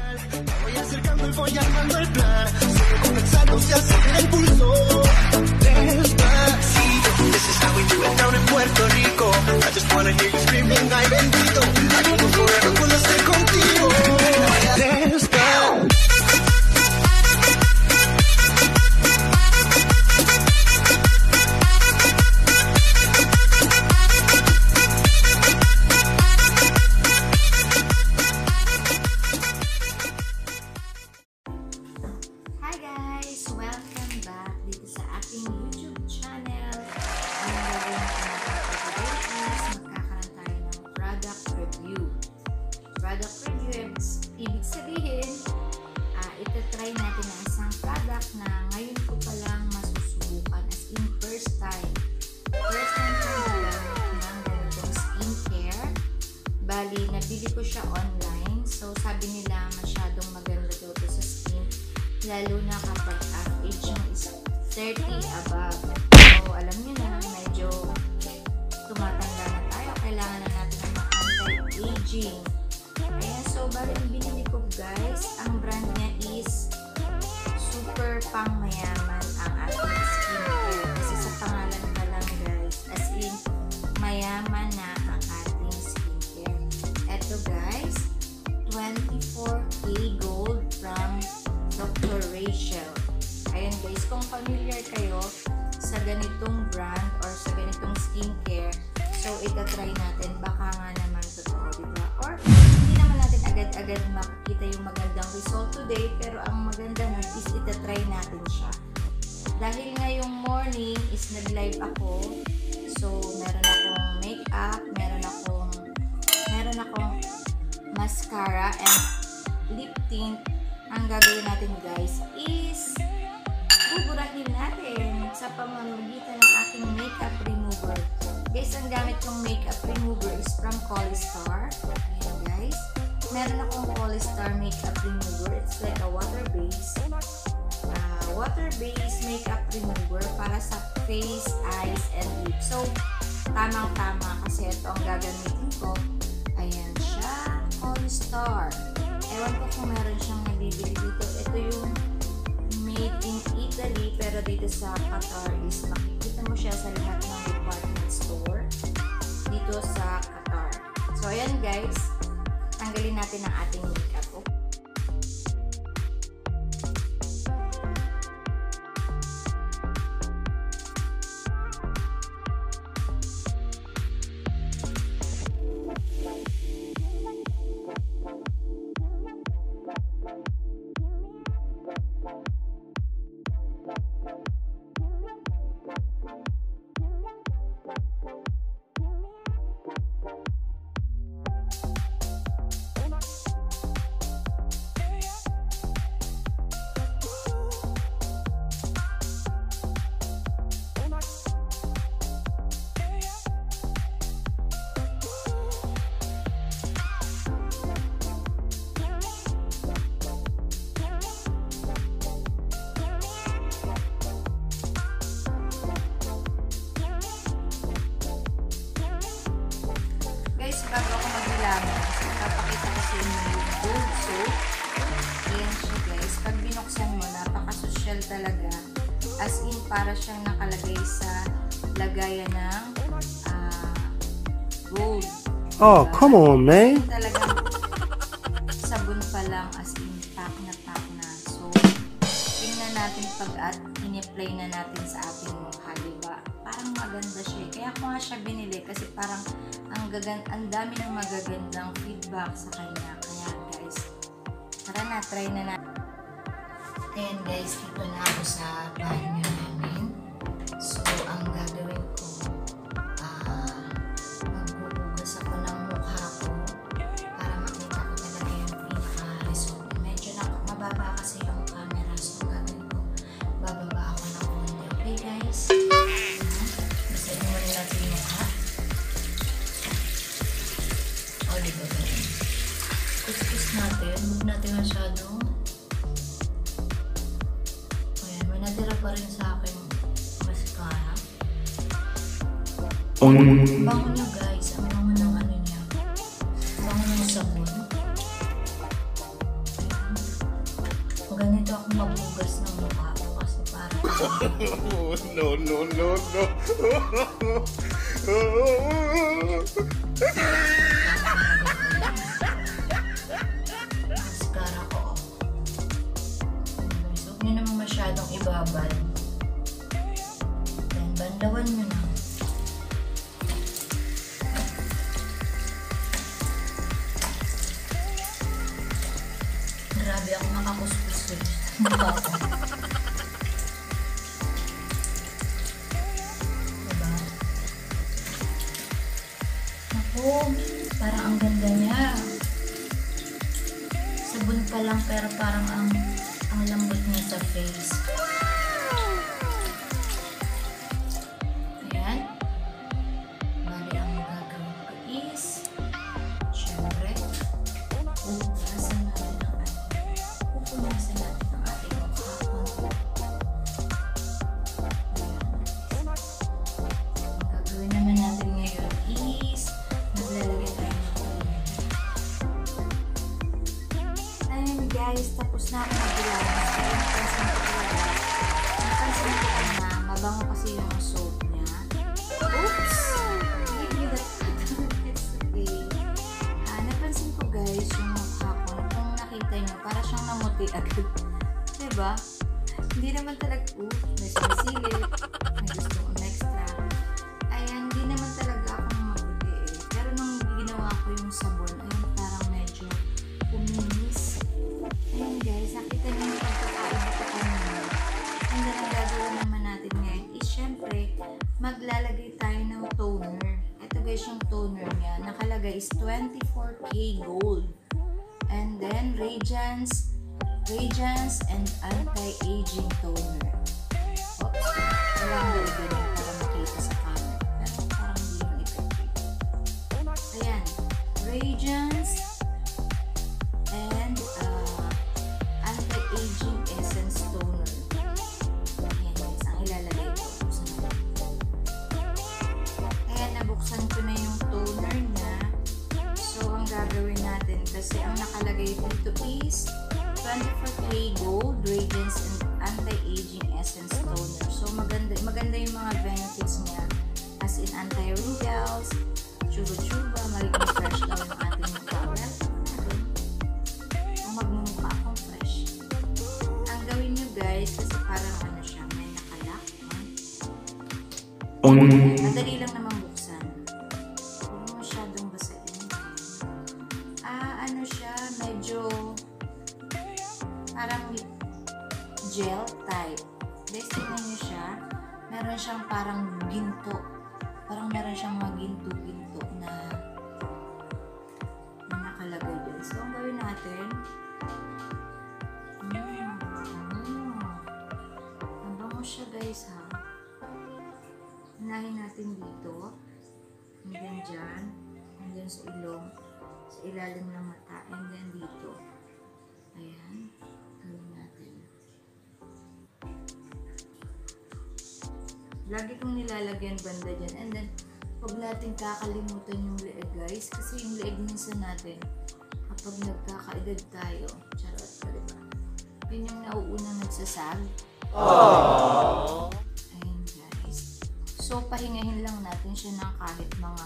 Voy acercando y voy armando el plan. Sigue comenzando, se acelera el pulso. Despacito, this is how we do it down in Puerto Rico. I just wanna hear you screaming, ay bendito. I can go forever cuando esté contigo. Despacito. Product review, ibig sabihin, itatry natin ang isang product na ngayon ko palang masusubukan as in first time ko nagamit ng ganitong skincare. Bali, nabili ko siya online. So, sabi nila masyadong maganda daw to sa skin, lalo na kapag age mo is 30 above. So, alam niyo na, medyo tumatanda na tayo. Kailangan na natin ng anti-aging. Ayan, so bali ang binili ko guys, ang brand niya is super pang mayaman ang ating skincare. Kasi sa pangalan pa lang guys, as in mayaman na ang ating skincare. Eto guys, 24K Gold from Dr. Rachel. Ayan guys, kung familiar kayo sa ganitong brand or sa ganitong skincare, so itatry natin, baka nga naman totoo, diba? Or hindi naman natin agad-agad makikita yung magandang result today, pero ang maganda nun is itatry natin siya. Dahil ngayong morning is nag-live ako, so meron akong makeup, meron akong mascara and lip tint. Ang gagawin natin guys is buburahin natin sa pamamagitan ng ating makeup remover. Guys, ang gamit kong makeup remover is from Collistar. Ayan guys. Meron akong Collistar makeup remover. It's like a water-based makeup remover para sa face, eyes, and lips. So, tamang-tama kasi ito ang gagamitin ko. Ayan siya. Collistar. Ewan ko kung meron siyang nabibili dito. Ito yung made in Italy, pero dito sa Qatar is makikita mo siya sa lahat ng department store dito sa Qatar. So ayan guys, tanggalin natin ang ating makeup. Bago ako maglaman, papakita ko sa inyo yung gold soap. Ayan siya guys. Pag binuksan mo, napaka-social talaga. As in, para siyang nakalagay sa lagayan ng gold. Oh, come on, man. Talagang sabon pa lang, as in, pack na. So, tingnan natin pag in-apply na natin sa ating mukha, diba? Parang maganda siya. Kaya ko nga siya binili kasi parang ang dami ng magagandang feedback sa kanya. Kaya guys, tara na, try na natin. Ayan guys, dito na ako sa banyo namin. So, ang gagawin ko, magbubugas ako ng mukha ko para makita ko talaga yung pinaka-result. Medyo mababa kasi yung camera. So, ang gagawin ko, bababa ako ng konti. Okay guys? Basahin mo rin natin yung mukha. O, diba ganun? Kuskus natin. Huwag natin masyadong. Ayan, may natira pa rin sa akin mascara. Bango niya guys. Ang bango ng ano niya. Bango ng sabon. Ayan. ganito ako maghugas ng mukha ko kasi parang No. mascara ko. So, huwag nyo naman masyadong ibabal. Then, bandawan nyo na. Grabe ako nakakuskus ko. Mukha ko. Diba? Ako, parang ang ganda niya. Sabon pa lang pero parang ang lambot niya sa face. Ayan. Bali, ang gagawin ko is syempre pupunasan natin ang ating mukha. Ayan. Ang gagawin naman natin ngayon is maglalagay tayo ng toner. Ayan guys, tapos na ako mag-relax. Napansin ko lang na mabango kasi yung soap niya. Oops! Give you that. It's okay. Napansin ko guys yung mukha ko. Kung nakita nyo, para siyang namuti agad. Diba? Hindi naman talaga, may sumisilip, may gusto kong extra. Ayan, hindi naman talaga ako mabuti eh. Pero nung ginawa ko yung sabon, ayun, parang medyo kuminis. Ayan guys, nakita niyo yung pagkakaiba ko kanina. And then, ang gagawin naman natin ngayon is syempre, maglalagay tayo ng toner. Ito guys yung toner niya. Nakalagay is 24K Gold. And then, Radiance and Anti-Aging Toner. Oops. Walang ganyan para makita sa camera. Pero parang hindi naman effective. Ayan. Radiance and Anti-Aging Essence Toner. Ayan guys, ang ilalagay ko. Buksan natin. Ayan, nabuksan ko na yung toner niya. So, ang gagawin natin, kasi ang nakalagay dito is 24K Gold, Radiance and Anti-Aging Essence Toner. So, maganda yung mga benefits niya. As in, anti-wrinkles, chuba-chuba, magiging fresh daw yung ating mukha. Well, kung magmumukha akong fresh. Ang gawin nyo guys, kasi parang ano siya, may nakalak. Madali lang naman buksan. Huwag mo masyadong basahin. Ano siya, medyo parang gel type. Guys, tingnan nyo siya. Meron siyang parang ginto. Parang meron siyang mga ginto-ginto na nakalagay dyan. So, ang gawin natin, ang bango siya guys ha. Unahin natin dito. And then dyan. And then sa ilong. Sa ilalim ng mata. And then dito. Ayan. Gawin natin. Lagi kong nilalagyan banda dyan. And then, huwag natin kakalimutan yung leeg guys. Kasi yung leeg minsan natin, kapag nagkakaedad tayo, charot ka diba? Yun yung nauunang nagsasag. Aww. Ayan guys. So, pahingahin lang natin siya ng kahit mga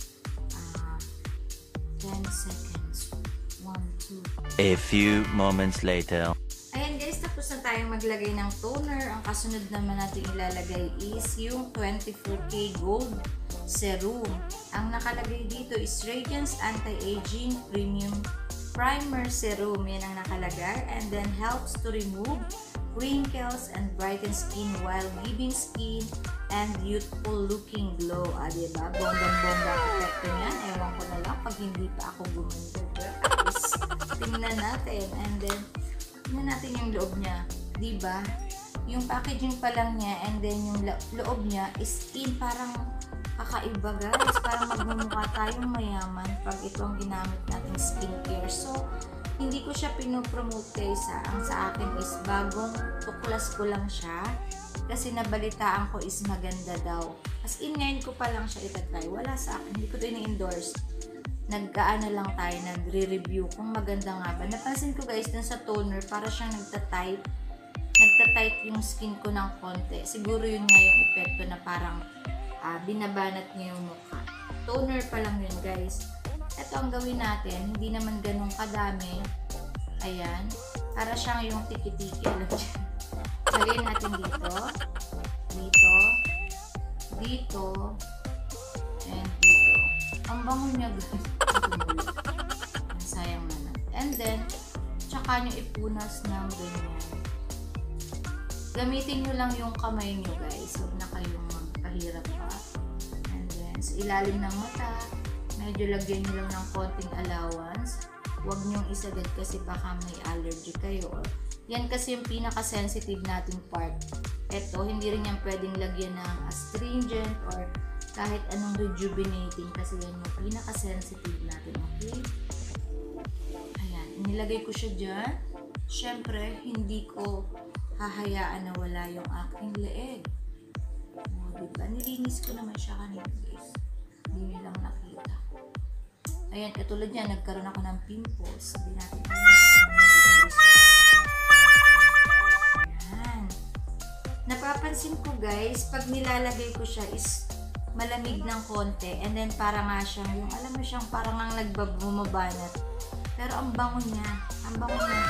10 seconds. 1, 2. A few moments later. Ayan guys, tapos na tayong maglagay ng toner. Ang kasunod naman natin ilalagay is yung 24K Gold Serum. Ang nakalagay dito is Radiance Anti-Aging Premium Primer Serum. Yan ang nakalagay. And then helps to remove wrinkles and brighten skin while giving skin and youthful looking glow. Diba? Bonggang-bongga ang epekto niyan. Ewan ko na lang pag hindi pa ako gumanda. Tingnan natin. And then, tingnan natin yung loob niya. Diba? Yung packaging pa lang niya and then yung loob niya is parang kakaiba guys. Parang magmumukha tayong mayaman pag ito ang ginamit nating skincare. So, hindi ko siya pinopromote guys. Ang sa akin is bagong tuklas ko lang siya. Kasi nabalitaan ko is maganda daw. As in, ngayon ko pa lang siya itatry. Wala sa akin. Hindi ko ito ini-endorse. nag-aano lang tayo, nagre-review kung maganda nga ba. Napansin ko guys, dun sa toner, para siyang nagta-tight yung skin ko ng konti. Siguro yun nga yung epekto na parang binabanat niya yung mukha. Toner pa lang yun guys. Ito ang gawin natin, hindi naman ganun kadami. Ayan, para siyang yung tiki-tiki. Lagay natin dito, dito, and dito. Ang bango niya guys. Sayang naman. And then, tsaka nyo ipunas ng ganyan. Gamitin nyo lang yung kamay nyo guys. Huwag na kayong magpahirap pa. And then, sa ilalim ng mata, medyo lagyan nyo lang ng konting allowance. Huwag nyong isagad kasi baka may allergy kayo. Yan kasi yung pinaka-sensitive nating part. Eto, hindi rin yan pwedeng lagyan ng astringent or kahit anong rejuvenating kasi yan yung pinaka-sensitive natin. Okay? Ayan, inilagay ko siya dyan. Siyempre, hindi ko hahayaan na wala yung aking leeg. O, diba? Nilinis ko naman siya kanina guys. Hindi nyo lang nakita. Ayan, katulad yan, nagkaroon ako ng pimples. Sabi natin, ayan. Napapansin ko guys, pag nilalagay ko siya is malamig ng konti. And then parang nga siyang, yung alam mo siyang parang ang nagbumabanat. Pero ang bango niya. Ang bango niya.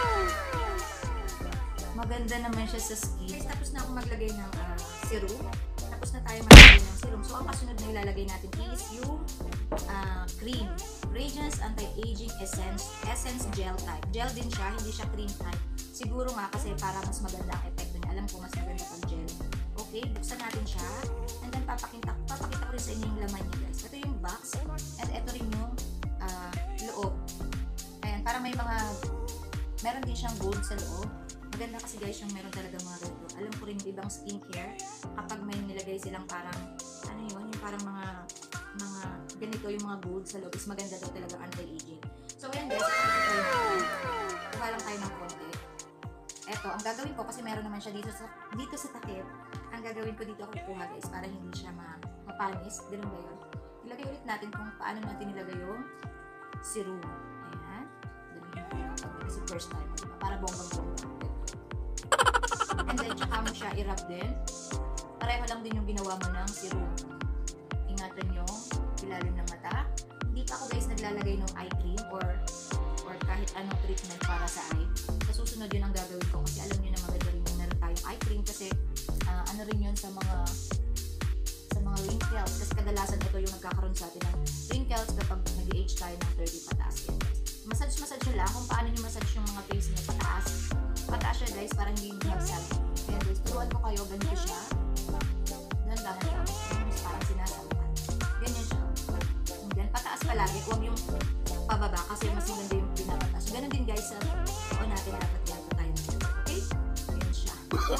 Maganda naman siya sa skin. Guys, tapos na ako maglagay ng serum. Tapos na tayo maglagay ng serum. So, ang kasunod na ilalagay natin is yung cream. Radiance Anti-Aging Essence Gel type. Gel din siya, hindi siya cream type. Siguro nga kasi para mas maganda ang epekto niya. Alam ko mas maganda pag gel. Okay, buksan natin siya. And then papakita ko rin sa inyo yung laman niya guys. Ito yung box. And ito rin yung loob. Ayan, parang meron din siyang gold sa loob. Maganda kasi guys yung meron talaga mga red. Alam ko rin yung ibang skincare, kapag may nilagay silang parang, ano yun, yung parang mga ganito yung mga gold sa loob, is maganda daw talaga anti-aging. So ayan guys, kuha lang tayo ng konti. Eto, ang gagawin ko, kasi meron naman siya dito sa takip, ang gagawin ko dito ako kukuha guys, para hindi siya mapanis. Ganun ba yun? Ilagay ulit natin kung paano natin nilagay yung serum. Ayan. Kasi first time, para bonggang-bonggang. And then, tsaka mo siya i-rub din. Pareho lang din yung ginawa mo ng serum. Ingatan yung ilalim ng mata. Hindi pa ako guys naglalagay ng eye cream or kahit anong treatment para sa eye. Sa susunod yun ang gagawin ko kasi alam nyo na maganda rin yung meron tayong eye cream kasi ano rin yun sa mga wrinkles. Kasi kadalasan ito yung nagkakaroon sa atin ng wrinkles kapag nag-age tayo ng 30 pataas. Massage nyo lang kung paano nyo massage yung mga face nyo pataas. Pataas siya guys, para hindi nyo magsal. Kaya guys, turuan ko kayo, ganito siya. Dahan-dahan siya. Parang sinasabukan. Ganyan siya. And then, pataas palagi. Huwag yung pababa kasi mas maganda yung pinapataas. Ganun din guys, sa natin dapat yan pa tayo. Okay? Ganyan siya.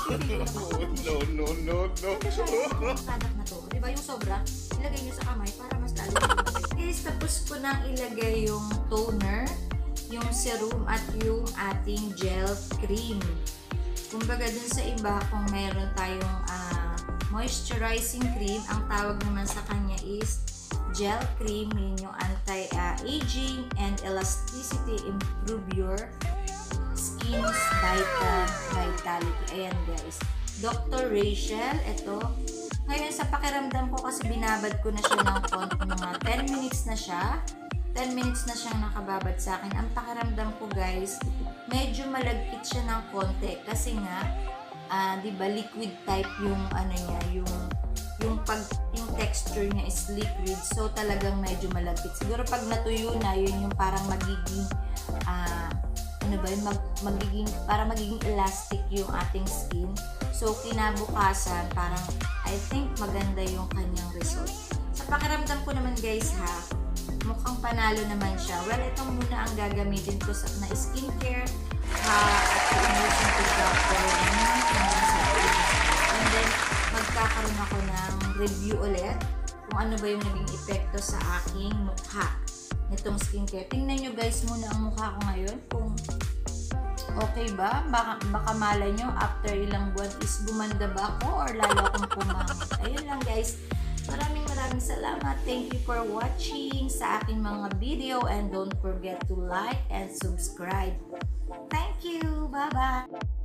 No. Product na to. Diba yung sobra? Ilagay nyo sa kamay para mas lalo yung guys, tapos ko nang ilagay yung toner, yung serum at yung ating gel cream. Kumbaga dun sa iba, kung meron tayong moisturizing cream, ang tawag naman sa kanya is gel cream. Yun yung anti-aging and elasticity, improve your skin's vitality. Ayan guys. Dr. Rachel, ito. Ngayon sa pakiramdam ko kasi binabad ko na siya ng konti, mga 10 minutes na siya. 10 minutes na siyang nakababad sa akin. Ang pakiramdam ko guys, medyo malagkit siya ng konti kasi nga, di ba liquid type yung ano niya, yung texture niya is liquid. So talagang medyo malagkit. Siguro pag natuyo na, yun yung parang magiging magiging elastic yung ating skin. So kinabukasan, parang I think maganda yung kanyang result. Sa pakiramdam ko naman guys mukhang panalo naman siya. Well, ito muna ang gagamitin ko na skincare at promotion to doctor. And then, magkakaroon ako ng review ulit kung ano ba yung naging epekto sa aking mukha nitong skincare. Tingnan nyo guys muna ang mukha ko ngayon kung okay ba? Baka malay nyo after ilang buwan is gumanda ba ako or lalo akong pumangit. Ayun lang guys. Maraming maraming salamat. Thank you for watching sa aking mga video and don't forget to like and subscribe. Thank you. Bye-bye.